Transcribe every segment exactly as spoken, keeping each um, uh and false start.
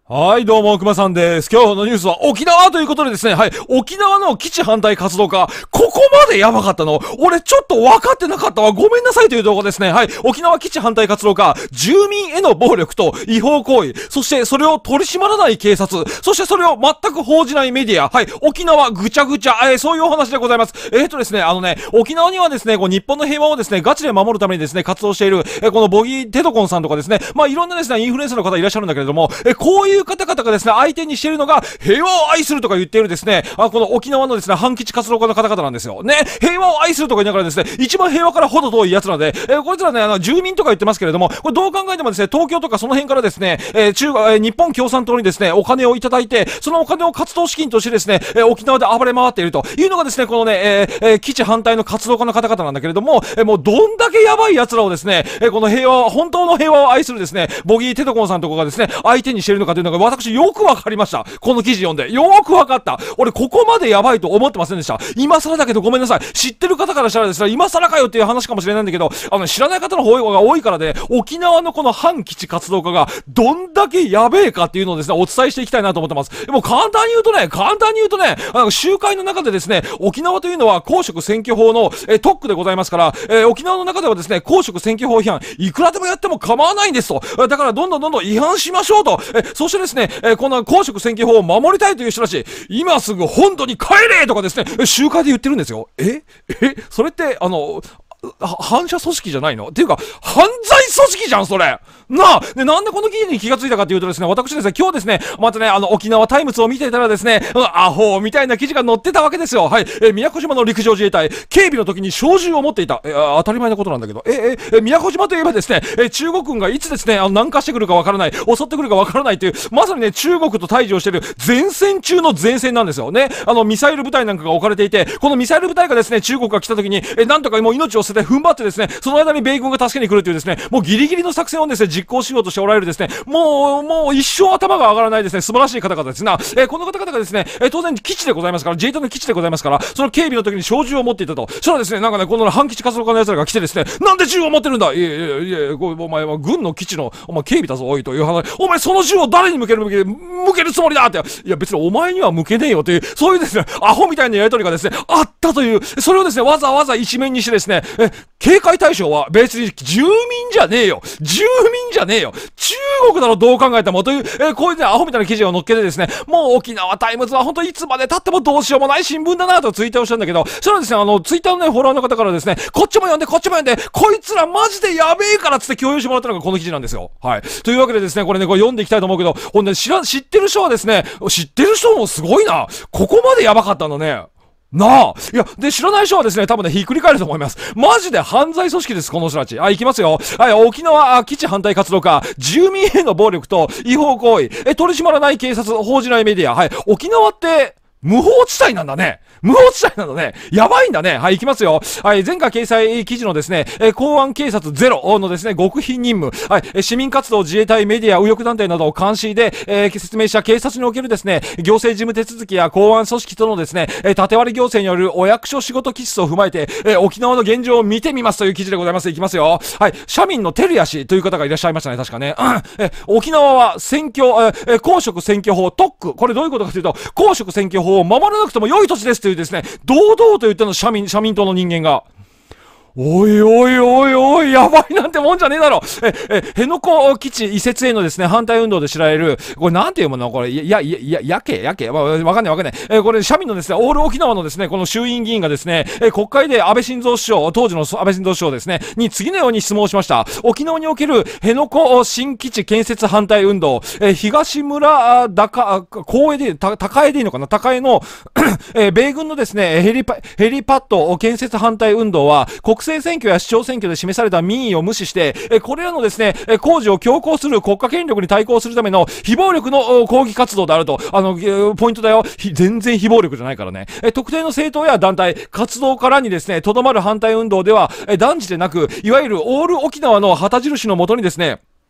はい、どうも、熊さんです。今日のニュースは沖縄ということでですね、はい、沖縄の基地反対活動家、ここまでやばかったの俺ちょっと分かってなかったわ。ごめんなさいという動画ですね。はい、沖縄基地反対活動家、住民への暴力と違法行為、そしてそれを取り締まらない警察、そしてそれを全く報じないメディア、はい、沖縄ぐちゃぐちゃ、えー、そういうお話でございます。えーとですね、あのね、沖縄にはですね、こう日本の平和をですね、ガチで守るためにですね、活動している、えー、このボギーテトコンさんとかですね、まあいろんなですね、インフルエンサーの方いらっしゃるんだけれども、えー、こういう方々がですね、相手にしているのが、平和を愛するとか言っているですね、あ、この沖縄のですね、反基地活動家の方々なんですよ。ね、平和を愛するとか言いながらですね、一番平和からほど遠い奴らで、えー、こいつらね、あの、住民とか言ってますけれども、これどう考えてもですね、東京とかその辺からですね、えー、中国、えー、日本共産党にですね、お金をいただいて、そのお金を活動資金としてですね、えー、沖縄で暴れ回っているというのがですね、このね、えーえー、基地反対の活動家の方々なんだけれども、えー、もうどんだけやばい奴らをですね、えー、この平和、本当の平和を愛するですね、ボギーテトコンさんとかがですね、相手にしているのかというのが私よくわかりました。この記事読んで。よーくわかった。俺ここまでやばいと思ってませんでした。今更だけどごめんなさい。知ってる方からしたらですね、今更かよっていう話かもしれないんだけど、あの、知らない方の方が多いからで、沖縄のこの反基地活動家がどんだけやべえかっていうのをですね、お伝えしていきたいなと思ってます。でも簡単に言うとね、簡単に言うとね、あの、集会の中でですね、沖縄というのは公職選挙法の、えー、特区でございますから、えー、沖縄の中ではですね、公職選挙法違反、いくらでもやっても構わないんですと。だからどんどんどんどん違反しましょうと。えー、そしてですね、えー、この公職選挙法を守りたいという人たち、今すぐ本土に帰れとかですね、集会で言ってるんですよ。ええそれって、あの、反社組織じゃないのっていうか、犯罪組織じゃん、それなあで、なんでこの記事に気がついたかっていうとですね、私ですね、今日ですね、またね、あの、沖縄タイムズを見ていたらですね、アホみたいな記事が載ってたわけですよ。はい。え、宮古島の陸上自衛隊、警備の時に小銃を持っていた。え、当たり前なことなんだけど。え、え、え、宮古島といえばですね、え、中国軍がいつですね、あの、南下してくるかわからない、襲ってくるかわからないという、まさにね、中国と対峙をしている前線中の前線なんですよね。あの、ミサイル部隊なんかが置かれていて、このミサイル部隊がですね、中国が来た時に、え、なんとかもう命を捨てて踏ん張ってですね、その間に米軍が助けに来るというですね、もうギリギリの作戦をですね、実行しようとしておられるですね、もう、もう一生頭が上がらないですね、素晴らしい方々ですな。えー、この方々がですね、えー、当然基地でございますから、自衛隊の基地でございますから、その警備の時に小銃を持っていたと。そしたらですね、なんかね、この反基地活動家の奴らが来てですね、なんで銃を持ってるんだいやいやいや、お前は軍の基地の、お前警備だぞ、おいという話。お前その銃を誰に向ける向け、向けるつもりだって。いや別にお前には向けねえよという、そういうですね、アホみたいなやりとりがですね、あったという、それをですね、わざわざ一面にしてですね、え、警戒対象は別に住民じゃねえよ。住民じゃねえよ。中国だろ、どう考えても。という、えー、こういうね、アホみたいな記事を載っけてですね、もう沖縄タイムズは本当いつまで経ってもどうしようもない新聞だなとツイッターをしたんだけど、それはですね、あの、ツイッターのね、フォロワーの方からですね、こっちも読んで、こっちも読んで、こいつらマジでやべえからつって共有してもらったのがこの記事なんですよ。はい。というわけでですね、これね、これ読んでいきたいと思うけど、ほんで、知ら、知ってる人はですね、知ってる人もすごいな。ここまでやばかったのね。なあ。いや、で、知らない人はですね、多分ね、ひっくり返ると思います。マジで犯罪組織です、この人たち。はい、行きますよ。はい、沖縄基地反対活動家、住民への暴力と違法行為、え、取り締まらない警察、報じないメディア。はい、沖縄って、無法地帯なんだね。無法地帯なんだね。やばいんだね。はい、行きますよ。はい、前回掲載記事のですね、え公安警察ゼロのですね、極秘任務。はい、市民活動、自衛隊、メディア、右翼団体などを監視で、えー、説明した警察におけるですね、行政事務手続きや公安組織とのですね、えー、縦割り行政によるお役所仕事気質を踏まえて、えー、沖縄の現状を見てみますという記事でございます。行きますよ。はい、社民の照屋氏という方がいらっしゃいましたね、確かね。うん、え沖縄は選挙、えー、公職選挙法特区。これどういうことかというと、公職選挙法を守らなくても良い土地ですというですね、堂々と言ったの社民、社民党の人間が。おいおいおいおい、やばいなんてもんじゃねえだろ。え、え、辺野古基地移設へのですね、反対運動で知られる、これなんていうものこれ、や、や、や、やけ、やけ、わ、わかんないわかんない。え、これ、社民のですね、オール沖縄のですね、この衆院議員がですね、え、国会で安倍晋三首相、当時の安倍晋三首相ですね、に次のように質問しました。沖縄における辺野古新基地建設反対運動、え、東村、高、高江で、た、高江でいいのかな高江の、え、米軍のですね、ヘリパ、ヘリパッド建設反対運動は、国政選挙や市長選挙で示された民意を無視して、えこれらのですね、え工事を強行する国家権力に対抗するための非暴力の抗議活動であると。あの、ポイントだよ。全然非暴力じゃないからね。え特定の政党や団体、活動からにですね、とどまる反対運動では、え断じてなく、いわゆるオール沖縄の旗印のもとにですね、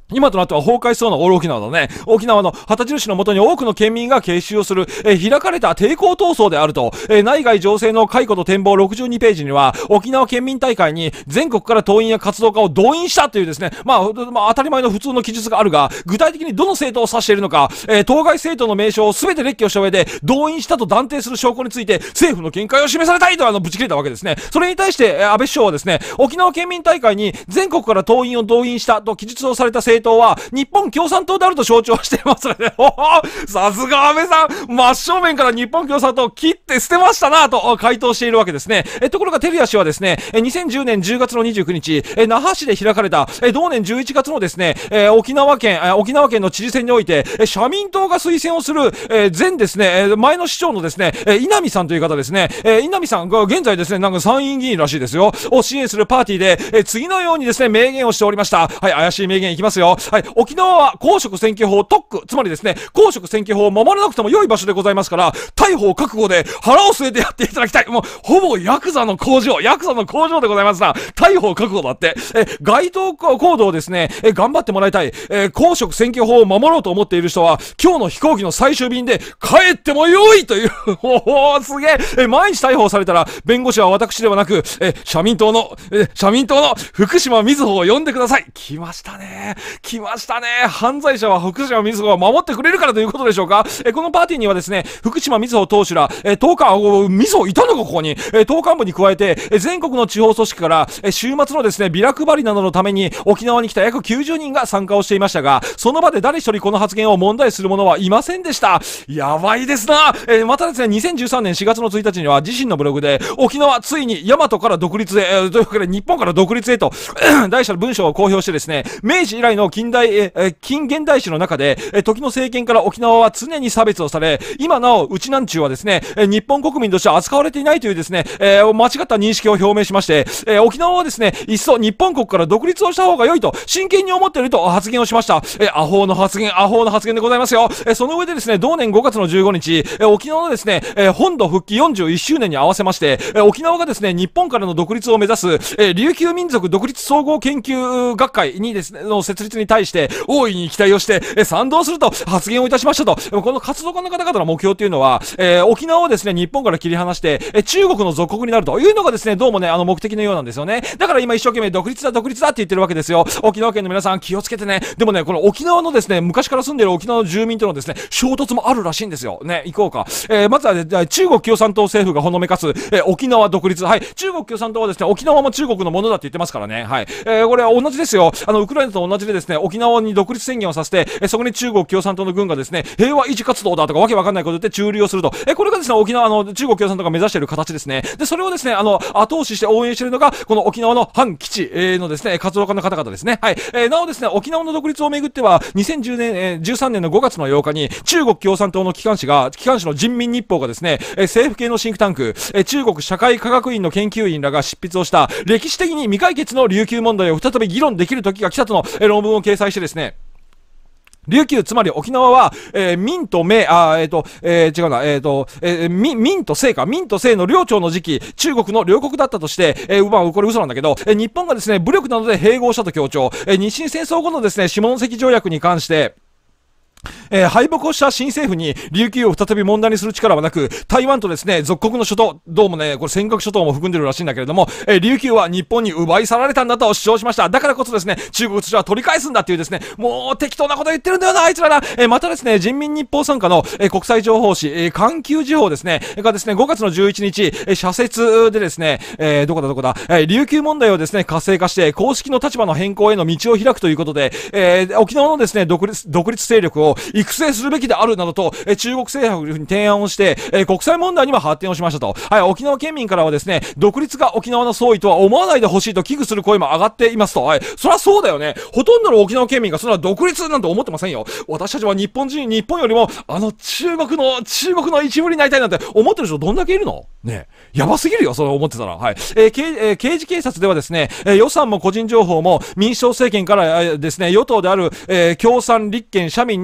今となっては崩壊しそうなオール沖縄だね。沖縄の旗印のもとに多くの県民が結集をする、えー、開かれた抵抗闘争であると、えー、内外情勢の回顧と展望ろくじゅうにページには、沖縄県民大会に全国から党員や活動家を動員したというですね、まあ、まあ、当たり前の普通の記述があるが、具体的にどの政党を指しているのか、えー、当該政党の名称を全て列挙した上で、動員したと断定する証拠について、政府の見解を示されたいとあの、ぶち切れたわけですね。それに対して、えー、安倍首相はですね、沖縄県民大会に全国から党員を動員したと記述をされた政党は、日本共産党であると象徴していますので、おお、さすが安倍さん、真正面から日本共産党を切って捨てましたなと回答しているわけですね。えところが照屋氏はですね、にせんじゅうねんじゅうがつのにじゅうくにち、え那覇市で開かれた、え同年じゅういちがつのですね、え沖縄県、え沖縄県の知事選において、え社民党が推薦をする、え前ですね、え前の市長のですね、え稲見さんという方ですね、え稲見さんが現在ですね、なんか参院議員らしいですよ、を支援するパーティーで、え次のようにですね、明言をしておりました。はい、怪しい明言いきますよ。はい、沖縄は公職選挙法特区、つまりですね、公職選挙法を守らなくても良い場所でございますから、逮捕を覚悟で腹を据えてやっていただきたい。もう、ほぼヤクザの工場、ヤクザの工場でございますな。逮捕を覚悟だって。え、街頭行動をですね、え、頑張ってもらいたい。え、公職選挙法を守ろうと思っている人は、今日の飛行機の最終便で帰っても良いという、おお、すげえ。え、毎日逮捕されたら、弁護士は私ではなく、え、社民党の、え、社民党の福島みずほを呼んでください。来ましたね。来ましたね。犯罪者は福島みずほを守ってくれるからということでしょうか。え、このパーティーにはですね、福島みずほ党首ら、え、党幹、みずほいたのかここに。え、党幹部に加えて、え、全国の地方組織から、え、週末のですね、ビラ配りなどのために沖縄に来た約きゅうじゅうにんが参加をしていましたが、その場で誰一人この発言を問題視する者はいませんでした。やばいですな。え、またですね、にせんじゅうさんねんしがつのついたちには自身のブログで、沖縄ついに大和から独立へ、えー、というわけで日本から独立へと、題した文章を公表してですね、明治以来の近代、えー、近現代史の中で、えー、時の政権から沖縄は常に差別をされ、今なお、うちなんちゅうはですね、えー、日本国民として扱われていないというですね、えー、間違った認識を表明しまして、えー、沖縄はですね、いっそ日本国から独立をした方が良いと、真剣に思っていると発言をしました。えー、アホの発言、アホの発言でございますよ。えー、その上でですね、同年ごがつのじゅうごにち、えー、沖縄のですね、えー、本土復帰よんじゅういっしゅうねんに合わせまして、えー、沖縄がですね、日本からの独立を目指す、えー、琉球民族独立総合研究学会にですね、の設立に対して、大いに期待をして、えー、賛同すると発言をいたしましたと。この活動家の方々の目標というのは、えー、沖縄をですね、日本から切り離して、えー、中国の属国になるというのがですね、どうもね、あの目的のようなんですよね。だから今一生懸命独立だ、独立だって言ってるわけですよ。沖縄県の皆さん気をつけてね。でもね、この沖縄のですね、昔から住んでいる沖縄の住民とのですね、衝突もあるらしいんですよ。ね、行こうか。えー、まずは、ね、中国共産党政府がほのめかす、えー、沖縄独立。はい。中国共産党はですね、沖縄も中国のものだって言ってますからね。はい。えー、これは同じですよ。あの、ウクライナと同じでですね、沖縄に独立宣言をさせて、えー、そこに中国共産党の軍がですね、平和維持活動だとかわけわかんないこと言って駐留をすると。えー、これがですね、沖縄の中国共産党が目指している形ですね。で、それをですね、あの、後押しして応援しているのが、この沖縄の反基地、えー、のですね、活動家の方々ですね。はい。えー、なおですね、沖縄の独立をめぐっては、にせんじゅうねん、えー、じゅうさんねんのごがつのようかに、中国共産党の機関紙が、機関紙の人民日報がですね、えー、政府系のシンクタンク、えー、中国社会科学院の研究員らが執筆をした、歴史的に未解決の琉球問題を再び議論できる時が来たとの、えー、論文を掲載してですね、琉球、つまり沖縄は、えー、民と明、あ、えっ、ー、と、えー、違うな、えっ、ー、と、えー、民、民と清か、民と清の領長の時期、中国の領国だったとして、えー、まあ、これ嘘なんだけど、えー、日本がですね、武力などで併合したと強調、えー、日清戦争後のですね、下関条約に関して、えー、敗北をした新政府に琉球を再び問題にする力はなく、台湾とですね、属国の諸島、どうもね、これ尖閣諸島も含んでるらしいんだけれども、えー、琉球は日本に奪い去られたんだと主張しました。だからこそですね、中国としては取り返すんだっていうですね、もう適当なこと言ってるんだよな、あいつらな。えー、またですね、人民日報傘下の、えー、国際情報誌、えー、環球時報ですね、がですね、ごがつのじゅういちにち、えー、社説でですね、えー、どこだどこだ、えー、琉球問題をですね、活性化して、公式の立場の変更への道を開くということで、えー、沖縄のですね、独立、独立勢力を育成するべきであるなどと、えー、中国政府に提案をして、えー、国際問題にも発展をしましたと。はい、沖縄県民からはですね、独立が沖縄の総意とは思わないでほしいと危惧する声も上がっていますと。はい、そりゃそうだよね。ほとんどの沖縄県民がそんな独立なんて思ってませんよ。私たちは日本人、日本よりも、あの中国の、中国の一部になりたいなんて思ってる人どんだけいるのねえ。やばすぎるよ、それ思ってたら。はい。えー刑えー、刑事警察ではですね、えー、予算も個人情報も民主党政権から、えー、ですね、与党である、えー、共産、立憲、社民に掌握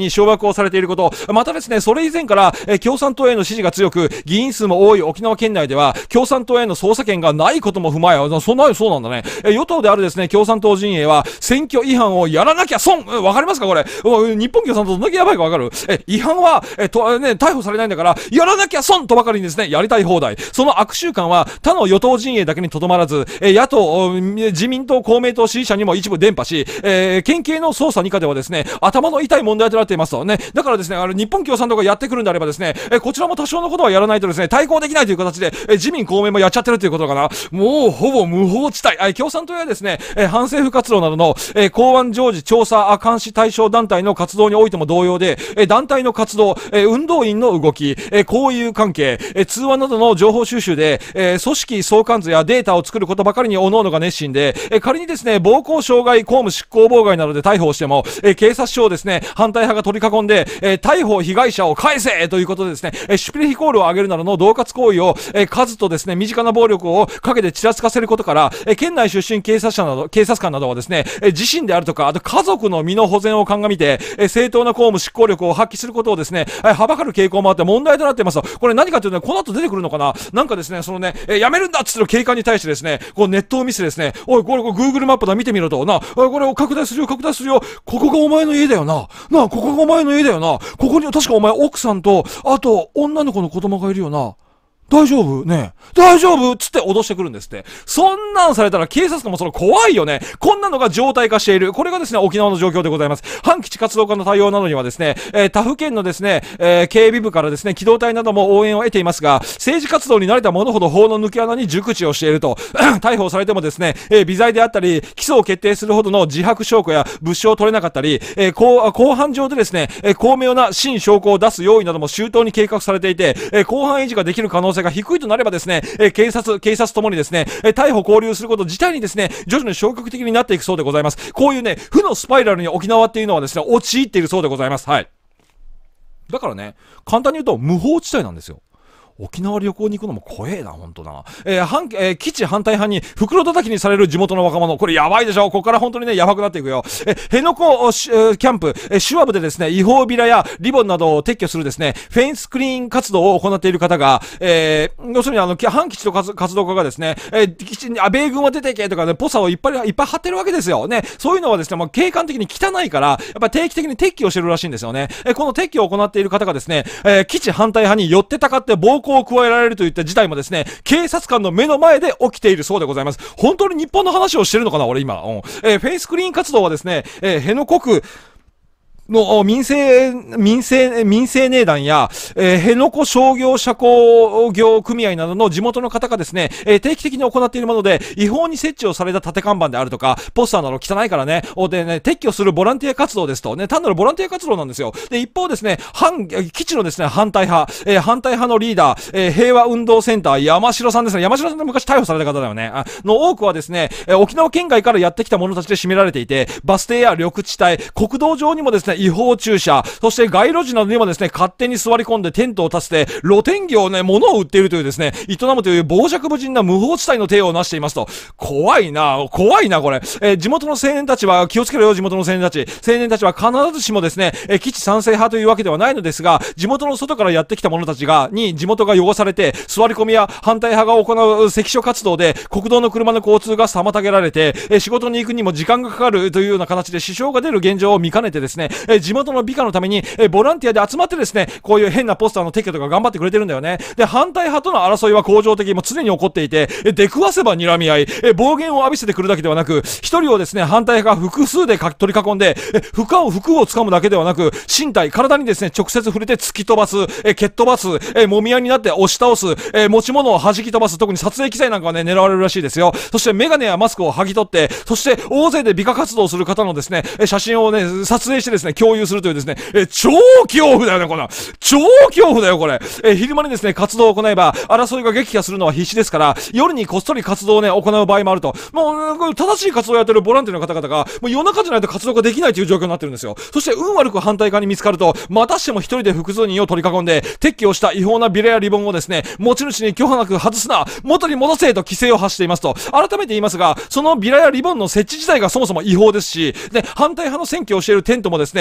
力をされていること、またですね、それ以前から、えー、共産党への支持が強く、議員数も多い沖縄県内では、共産党への捜査権がないことも踏まえ、そんな、そうなんだね。えー、与党であるですね、共産党陣営は、選挙違反をやらなきゃ損、うん、わかりますかこれ。日本共産党どんだけやばいかわかる？え、違反は、え、と、ね、逮捕されないんだから、やらなきゃ損とばかりにですね、やりたい放題。その悪習慣は、他の与党陣営だけにとどまらず、え、野党、自民党、公明党支持者にも一部伝播し、えー、県警の捜査二課ではですね、頭の痛い問題となっていますとね。だからですね、あの、日本共産党がやってくるんであればですね、え、こちらも多少のことはやらないとですね、対抗できないという形で、え、自民公明もやっちゃってるということかな。もう、ほぼ無法地帯。え、共産党やですね、え、反政府活動などの、え、公安常時調査監視対象団体の活動においても同様で、え、団体の活動、え、運動員の動き、え、交友関係、え、通話などの情報収集で、え、組織相関図やデータを作ることばかりに各々が熱心で、え、仮にですね、暴行傷害、公務執行妨害などで逮捕をしても、え、警察署をですね、反対派が取り囲んで、え、逮捕被害者を返せということでですね、え、シュピレヒコールを上げるなどの恫喝行為を、え、数とですね、身近な暴力を陰でちらつかせることから、え、県内出身警察者など、警察官などはですね、え、自身であるとか、あと家族の身の保全を鑑みて、え、正当な公務執行力を発揮することをですね、え、はばかる傾向もあって問題となっています。これ何かというとね、この後出てくるのかな、なんかですね、そのね、え、やめるんだっつってる警官に対してですね、こうネットを見せですね、おい、これ、これ Google マップだ見てみろと、な、おい、これを拡大するよ、拡大するよ、ここがお前の家だよな、な、ここがお前の家だよな、ここに確かお前奥さんと、あと女の子の子供がいるよな、大丈夫ねえ。大丈夫つって脅してくるんですって。そんなんされたら警察官もその怖いよね。こんなのが常態化している。これがですね、沖縄の状況でございます。反基地活動家の対応などにはですね、えー、他府県のですね、えー、警備部からですね、機動隊なども応援を得ていますが、政治活動に慣れた者ほど法の抜け穴に熟知をしていると。逮捕されてもですね、えー、微罪であったり、起訴を決定するほどの自白証拠や物証を取れなかったり、えー、公, 公判上でですね、えー、巧妙な真証拠を出す用意なども周到に計画されていて、えー、公判維持ができる可能性が低いとなればですね、えー、警察、警察ともにですね、えー、逮捕交留すること自体にですね、徐々に消極的になっていくそうでございます。こういうね、負のスパイラルに沖縄っていうのはですね、陥っているそうでございます。はい。だからね、簡単に言うと無法地帯なんですよ。沖縄旅行に行くのも怖えな、ほんとな。えー、反、えー、基地反対派に袋叩きにされる地元の若者。これやばいでしょ。ここから本当にね、やばくなっていくよ。えー、辺野古、えー、キャンプ、えー、シュワブでですね、違法ビラやリボンなどを撤去するですね、フェンスクリーン活動を行っている方が、えー、要するにあの、反基地の活動家がですね、えー、基地に、あ、米軍は出ていけとかね、ポスターをいっぱい、いっぱい貼ってるわけですよ。ね。そういうのはですね、もう景観的に汚いから、やっぱ定期的に撤去をしてるらしいんですよね。えー、この撤去を行っている方がですね、えー、基地反対派に寄ってたかって暴行を加えられるといった事態もですね、警察官の目の前で起きているそうでございます。本当に日本の話をしてるのかな俺今。うん。えー、フェイスクリーン活動はですね、えー、辺野古区、の民生、民生、民生寧団や、えー、辺野古商業社交業組合などの地元の方がですね、えー、定期的に行っているもので、違法に設置をされた縦看板であるとか、ポスターなど汚いからね、おでね、撤去するボランティア活動ですと、ね、単なるボランティア活動なんですよ。で、一方ですね、反、基地のですね、反対派、えー、反対派のリーダー、えー、平和運動センター、山城さんですね。山城さんって昔逮捕された方だよね。あの多くはですね、えー、沖縄県外からやってきた者たちで占められていて、バス停や緑地帯、国道上にもですね、違法駐車、そして街路樹などにもですね、勝手に座り込んでテントを立てて、露天業をね、物を売っているというですね、営むという傍若無人な無法地帯の体を成していますと。怖いな、怖いな、これ。えー、地元の青年たちは、気をつけろよ、地元の青年たち。青年たちは必ずしもですね、えー、基地賛成派というわけではないのですが、地元の外からやってきた者たちが、に地元が汚されて、座り込みや反対派が行う関所活動で、国道の車の交通が妨げられて、えー、仕事に行くにも時間がかかるというような形で支障が出る現状を見かねてですね、えー、地元の美化のために、えー、ボランティアで集まってですね、こういう変なポスターの撤去とか頑張ってくれてるんだよね。で、反対派との争いは恒常的にも常に起こっていて、え出くわせば睨み合い、え暴言を浴びせてくるだけではなく、一人をですね、反対派が複数で取り囲んで、え服を、服を掴むだけではなく、身体、体にですね、直接触れて突き飛ばす、え蹴っ飛ばす、えもみ合いになって押し倒す、え持ち物を弾き飛ばす、特に撮影機材なんかはね、狙われるらしいですよ。そしてメガネやマスクを剥ぎ取って、そして大勢で美化活動する方のですね、写真をね、撮影してですね、共有するというですね、え超恐怖だよね、これ。超恐怖だよ、これ。え昼間にですね、活動を行えば、争いが激化するのは必至ですから、夜にこっそり活動をね、行う場合もあると。もう、正しい活動をやってるボランティアの方々が、もう夜中じゃないと活動ができないという状況になってるんですよ。そして、運悪く反対側に見つかると、またしても一人で複数人を取り囲んで、撤去をした違法なビラやリボンをですね、持ち主に許可なく外すな、元に戻せと規制を発していますと。改めて言いますが、そのビラやリボンの設置自体がそもそも違法ですし、で、反対派の選挙をしているテントもですね、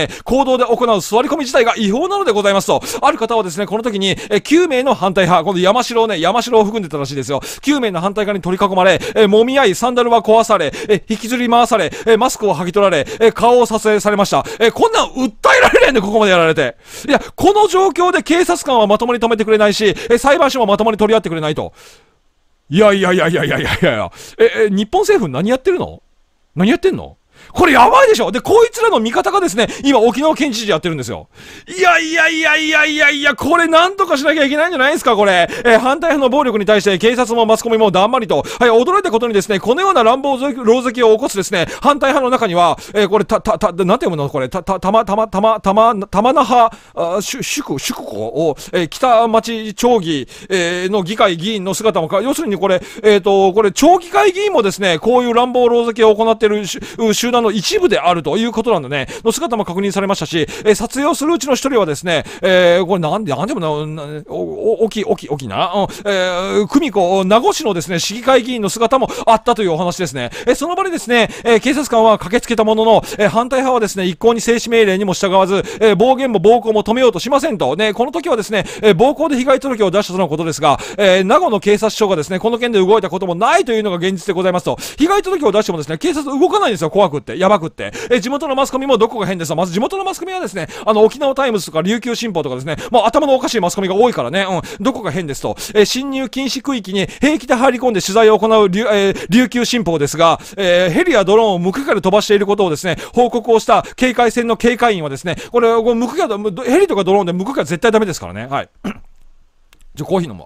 ね、行動で行う座り込み自体が違法なのでございますと。ある方はですね、この時に、えきゅうめいの反対派、この山城をね、山城を含んでたらしいですよ。きゅうめいの反対派に取り囲まれ、え揉み合い、サンダルは壊され、え引きずり回され、えマスクを剥ぎ取られ、え顔を撮影されました。えこんなん訴えられないんで、ここまでやられて。いや、この状況で警察官はまともに止めてくれないし、え裁判所もまともに取り合ってくれないと。いやいやいやいやいやいやいやえ、え、日本政府何やってるの？何やってんの？これやばいでしょ。で、こいつらの味方がですね、今沖縄県知事やってるんですよ。いやいやいやいやいやいや、これなんとかしなきゃいけないんじゃないですか、これ。えー、反対派の暴力に対して警察もマスコミもだんまりと、はい、驚いたことにですね、このような乱暴狼藉を起こすですね、反対派の中には、えー、これ、た、た、た、なんて読むのこれ、た、た、たま、たま、たま、たま、たまなは、あ、しゅ、宿、宿湖を、えー、北町町議、えー、の議会議員の姿もか、要するにこれ、えっと、これ、町議会議員もですね、こういう乱暴狼藉を行っている集団の一部であるということなんでね、の姿も確認されましたし、えー、撮影をするうちの一人はですね、えー、これなんで、なんでもな、お、お、おき、おき、おきな、うん、えー、久美子、名護市のですね、市議会議員の姿もあったというお話ですね。えー、その場でですね、えー、警察官は駆けつけたものの、えー、反対派はですね、一向に制止命令にも従わず、えー、暴言も暴行も止めようとしませんと。ね、この時はですね、えー、暴行で被害届を出したとのことですが、えー、名護の警察署がですね、この件で動いたこともないというのが現実でございますと。被害届を出してもですね、警察動かないんですよ、怖くって、やばくって。えー、地元のマスコミもどこが変ですよ。まず地元のマスコミはですね、あの、沖縄タイムズとか琉球新報とかですね、もう頭のおかしいマスコミが多いからね、うん、どこが変ですと。えー、侵入禁止区域に平気で入り込んで取材を行う琉、えー、琉球新報ですが、えー、ヘリやドローンを無許可で飛ばしていることをですね、報告をした警戒船の警戒員はですね、これ、これ無許可で、ヘリとかドローンで無許可絶対ダメですからね。はい。じゃ、コーヒー飲もう。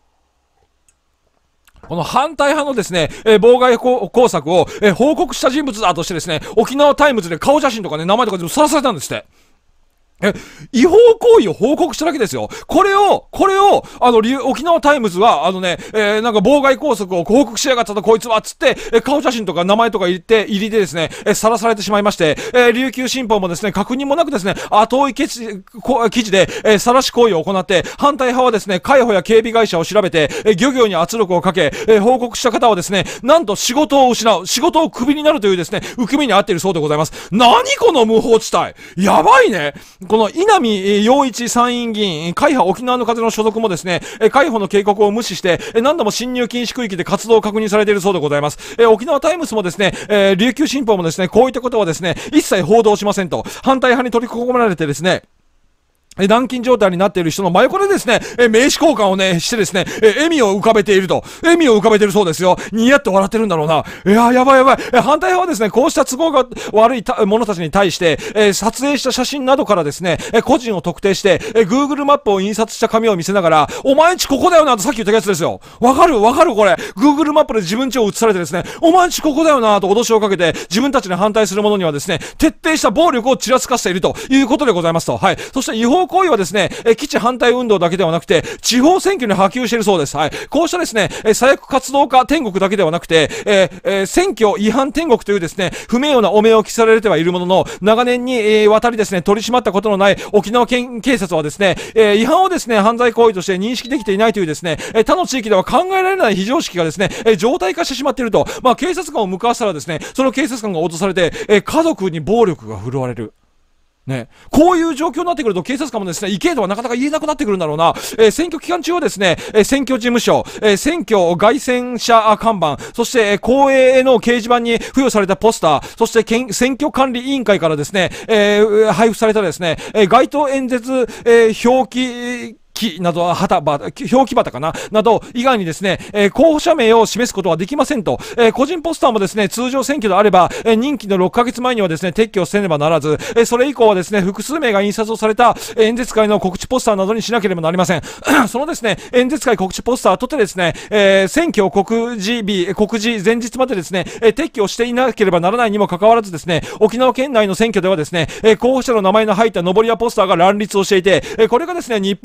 この反対派のですね、えー、妨害工作を、えー、報告した人物だとしてですね、沖縄タイムズで顔写真とかね、名前とか全部さらされたんですって。え、違法行為を報告しただけですよ。これを、これを、あの、沖縄タイムズは、あのね、えー、なんか妨害工作を報告しやがったとこいつは、つって、えー、顔写真とか名前とか入れて、入りでですね、えー、さらされてしまいまして、えー、琉球新報もですね、確認もなくですね、後追い記事、記事で、えー、晒し行為を行って、反対派はですね、海保や警備会社を調べて、えー、漁業に圧力をかけ、えー、報告した方はですね、なんと仕事を失う、仕事をクビになるというですね、受け身に遭っているそうでございます。何この無法地帯。やばいね。この稲見陽一参院議員、海保沖縄の風の所属もですね、海保の警告を無視して、何度も侵入禁止区域で活動を確認されているそうでございます。え沖縄タイムスもですね、えー、琉球新報もですね、こういったことはですね、一切報道しませんと、反対派に取り囲まれてですね、軟禁状態になっている人の真横でですね、え名刺交換をね、してですね、え笑みを浮かべていると。笑みを浮かべているそうですよ。ニヤッと笑ってるんだろうな。いや、やばいやばい。え反対派はですね、こうした都合が悪い者たちに対して、え撮影した写真などからですね、え個人を特定して、え Google マップを印刷した紙を見せながら、お前んちここだよなとさっき言ったやつですよ。わかるわかるこれ。Google マップで自分ちを映されてですね、お前んちここだよなと脅しをかけて、自分たちに反対する者にはですね、徹底した暴力をちらつかせているということでございますと。はい。そして違法行為はですね、え基地反対運動だけではなくて、地方選挙に波及しているそうです。はい。こうしたですね、え左翼活動家天国だけではなくて、えーえー、選挙違反天国というですね、不名誉な汚名を着せられてはいるものの、長年に、えー、渡りですね、取り締まったことのない沖縄県警察はですね、えー、違反をですね、犯罪行為として認識できていないというですね、えー、他の地域では考えられない非常識がですね、えー、常態化してしまっていると。まあ、警察官を向かわせたらですね、その警察官が脅されて、えー、家族に暴力が振るわれる。ね、こういう状況になってくると警察官もですね、行けとはなかなか言えなくなってくるんだろうな。えー、選挙期間中はですね、えー、選挙事務所、えー、選挙街宣車看板、そして、えー、公営への掲示板に付与されたポスター、そして選挙管理委員会からですね、えー、配布されたですね、えー、街頭演説、えー、表記、木などは旗ば、表記旗かななど以外にですね、えー、候補者名を示すことはできませんと、えー、個人ポスターもですね、通常選挙であれば、えー、任期のろっかげつまえにはですね、撤去せねばならず、えー、それ以降はですね、複数名が印刷をされた、えー、演説会の告知ポスターなどにしなければなりません。そのですね、演説会告知ポスターとてですね、えー、選挙告示日、告示前日までですね、えー、撤去していなければならないにもかかわらずですね、沖縄県内の選挙ではですね、えー、候補者の名前の入った上りやポスターが乱立をしていて、えー、これがですね、日本の選挙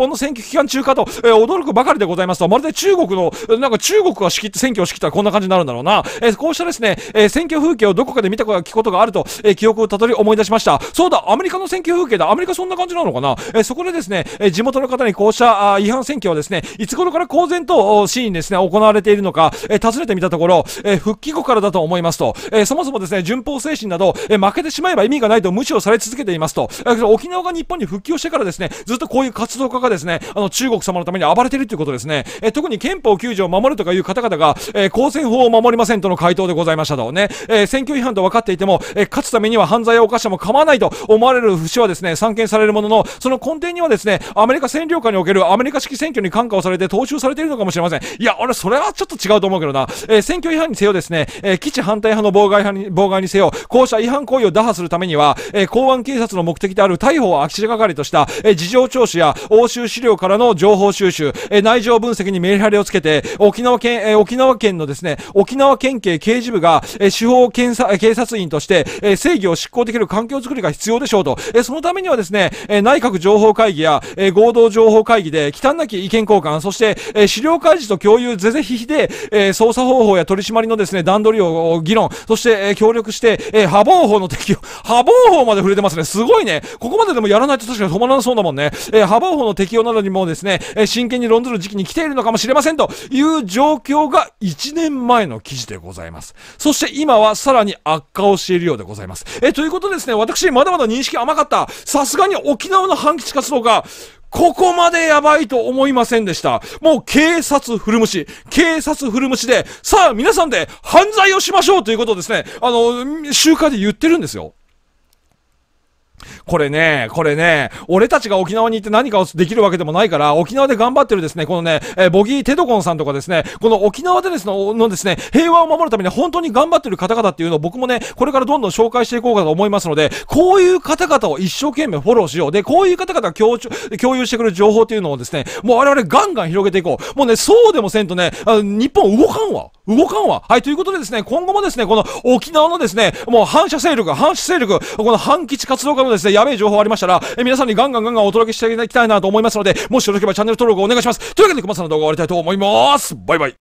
期間中かと、えー、驚くばかりでございますと、まるで中国の、なんか中国が仕切って選挙を仕切ったらこんな感じになるんだろうな。えー、こうしたですね、えー、選挙風景をどこかで見たことがあると、えー、記憶をたどり思い出しました。そうだ、アメリカの選挙風景だ。アメリカそんな感じなのかな。えー、そこでですね、えー、地元の方にこうした違反選挙はですね、いつ頃から公然と市にですね、行われているのか、えー、尋ねてみたところ、えー、復帰後からだと思いますと、えー、そもそもですね、順法精神など、えー、負けてしまえば意味がないと無視をされ続けていますと、えー、沖縄が日本に復帰をしてからですね、ずっとこういう活動家がですね、あの中国様のために暴れているということですね。えー、特に憲法きゅう条を守るとかいう方々が、えー、公選法を守りませんとの回答でございましたとね、えー、選挙違反と分かっていても、えー、勝つためには犯罪を犯しても構わないと思われる節はですね、散見されるものの、その根底にはですね、アメリカ占領下におけるアメリカ式選挙に感化をされて踏襲されているのかもしれません。いや、俺それはちょっと違うと思うけどな。えー、選挙違反にせよですね、えー、基地反対派の妨害派に妨害にせよ、こうした違反行為を打破するためには、えー、公安警察の目的である逮捕を足がかりとした、えー、事情聴取や押収資料からの情報収集、えー、内情分析にメリハリをつけて、沖縄県、えー、沖縄県のですね、沖縄県警刑事部が、えー、司法検査、警察員として、えー、正義を執行できる環境づくりが必要でしょうと。えー、そのためにはですね、えー、内閣情報会議や、えー、合同情報会議で忌憚なき意見交換、そして、えー、資料開示と共有是々非々で、えー、捜査方法や取り締まりのですね、段取りを議論、そして、えー、協力して、えー、破防法の適用、破防法まで触れてますね。すごいね。ここまででもやらないと確かに止まらなそうだもんね。えー、破防法の適用などにもですね、えー、真剣に論ずる時期に来ているのかもしれませんという状況がいちねんまえの記事でございます。そして今はさらに悪化をしているようでございます。えー、ということでですね、私まだまだ認識甘かった。さすがに沖縄の反基地活動がここまでやばいと思いませんでした。もう警察古虫、警察古虫で、さあ皆さんで犯罪をしましょうということをですね、あの、集会で言ってるんですよ。これね、これね、俺たちが沖縄に行って何かをできるわけでもないから、沖縄で頑張ってるですね、このね、えー、ボギーテドコンさんとかですね、この沖縄でですの、のですね、平和を守るために本当に頑張ってる方々っていうのを僕もね、これからどんどん紹介していこうかと思いますので、こういう方々を一生懸命フォローしよう。で、こういう方々が共共有してくる情報っていうのをですね、もう我々ガンガン広げていこう。もうね、そうでもせんとね、あの日本動かんわ。動かんわ。はい、ということでですね、今後もですね、この沖縄のですね、もう反射勢力、反射勢力、この反基地活動家のですね、やべえ情報ありましたら、え皆さんにガンガンガンガンお届けしていきたいなと思いますので、もしよろしければチャンネル登録をお願いします。というわけで、小松さんの動画を終わりたいと思います。バイバイ。